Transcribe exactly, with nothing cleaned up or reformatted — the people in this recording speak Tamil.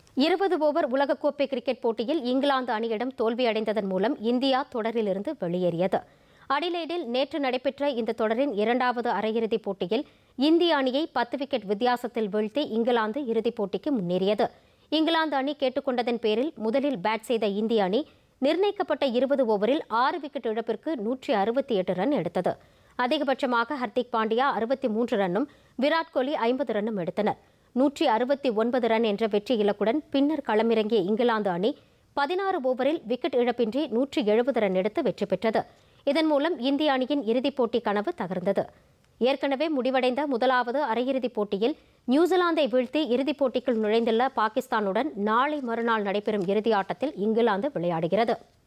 இருபது ஓவர் உலகக்கோப்பை கிரிக்கெட் போட்டியில் இங்கிலாந்து அணியிடம் தோல்வியடைந்ததன் மூலம் இந்தியா தொடரிலிருந்து வெளியேறியது. அடிலைடில் நேற்று நடைபெற்ற இந்த தொடரின் இரண்டாவது அரையிறுதிப் போட்டியில் இந்திய அணியை பத்து விக்கெட் வித்தியாசத்தில் வீழ்த்தி இங்கிலாந்து இறுதிப் போட்டிக்கு முன்னேறியது. இங்கிலாந்து அணி கேட்டுக் கொண்டதன் பேரில் முதலில் பேட் செய்த இந்திய அணி நிர்ணயிக்கப்பட்ட இருபது ஓவரில் ஆறு விக்கெட் இழப்பிற்கு நூற்றி அறுபத்தி எட்டு ரன் எடுத்தது. அதிகபட்சமாக ஹர்திக் பாண்டியா அறுபத்தி மூன்று ரன்னும் விராட் கோலி ஐம்பது ரன்னும் எடுத்தனர். நூற்றி அறுபத்தி ஒன்பது ரன் என்ற வெற்றி இலக்குடன் பின்னர் களமிறங்கிய இங்கிலாந்து அணி பதினாறு ஓவரில் விக்கெட் இழப்பின்றி நூற்றி எழுபது ரன் எடுத்து வெற்றி பெற்றது. இதன் மூலம் இந்திய அணியின் இறுதிப் போட்டி கனவு தகர்ந்தது. ஏற்கனவே முடிவடைந்த முதலாவது அரையிறுதிப் போட்டியில் நியூசிலாந்தை வீழ்த்தி இறுதிப் போட்டிக்குள் நுழைந்துள்ள பாகிஸ்தானுடன் நாளை மறுநாள் நடைபெறும் இறுதி ஆட்டத்தில் இங்கிலாந்து விளையாடுகிறது.